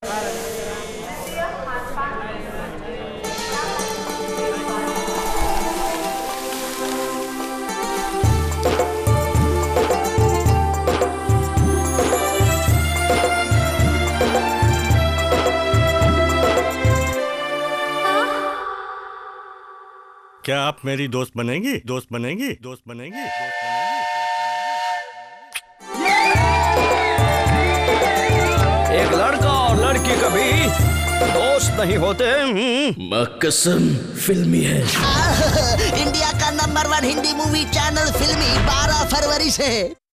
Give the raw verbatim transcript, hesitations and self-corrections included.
क्या आप मेरी दोस्त बनेंगी? दोस्त बनेंगी? दोस्त बनेंगी? दोस्त बनेंगी? एक लड़का और लड़की कभी दोस्त नहीं होते। कसम फिल्मी है। इंडिया का number one Hindi movie channel Filmy बारह फरवरी से।